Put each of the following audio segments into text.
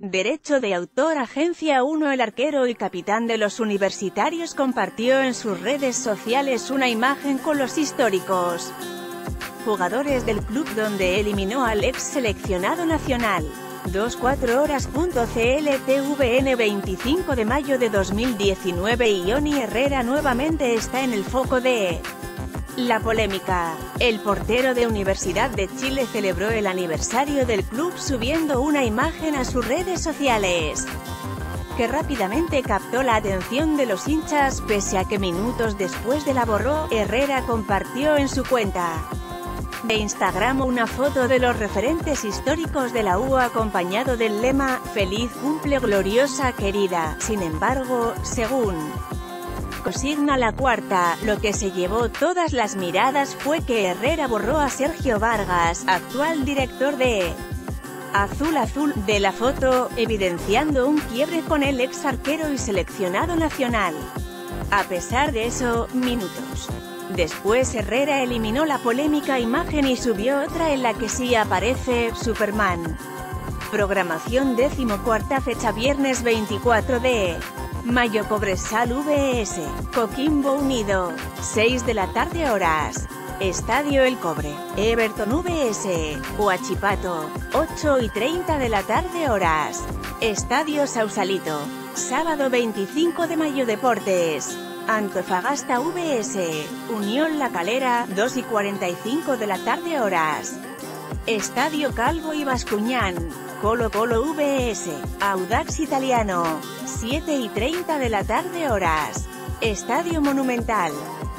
Derecho de autor. Agencia 1. El arquero y capitán de los Universitarios compartió en sus redes sociales una imagen con los históricos jugadores del club donde eliminó al ex seleccionado nacional. 24horas.cltvn 25 de mayo de 2019. Ioni Herrera nuevamente está en el foco de la polémica. El portero de Universidad de Chile celebró el aniversario del club subiendo una imagen a sus redes sociales, que rápidamente captó la atención de los hinchas, pese a que minutos después de la borró. Herrera compartió en su cuenta de Instagram una foto de los referentes históricos de la U acompañado del lema «Feliz cumple gloriosa querida». Sin embargo, según consigna La Cuarta, lo que se llevó todas las miradas fue que Herrera borró a Sergio Vargas, actual director de Azul Azul, de la foto, evidenciando un quiebre con el ex arquero y seleccionado nacional. A pesar de eso, minutos después Herrera eliminó la polémica imagen y subió otra en la que sí aparece Superman. Programación 14ª fecha viernes 24 de mayo. Cobresal vs Coquimbo Unido, 6 de la tarde horas. Estadio El Cobre. Everton vs Huachipato, 8:30 de la tarde horas. Estadio Sausalito, sábado 25 de mayo. Deportes. Antofagasta vs Unión La Calera, 2:45 de la tarde horas. Estadio Calvo y Bascuñán. Colo Colo vs Audax Italiano, 7:30 de la tarde horas. Estadio Monumental.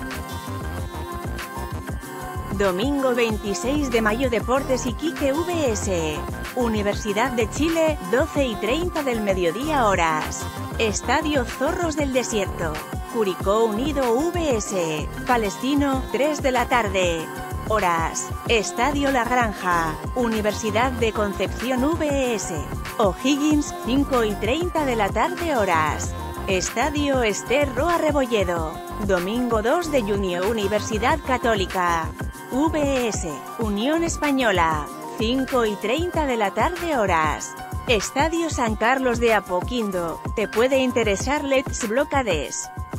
Domingo 26 de mayo. Deportes. Iquique vs Universidad de Chile, 12:30 del mediodía horas. Estadio Zorros del Desierto. Curicó Unido vs Palestino, 3 de la tarde horas. Estadio La Granja. Universidad de Concepción vs O'Higgins, 5:30 de la tarde horas. Estadio Ester Roa Rebolledo. Domingo 2 de junio. Universidad Católica vs Unión Española, 5:30 de la tarde horas. Estadio San Carlos de Apoquindo. Te puede interesar Let's Blockades.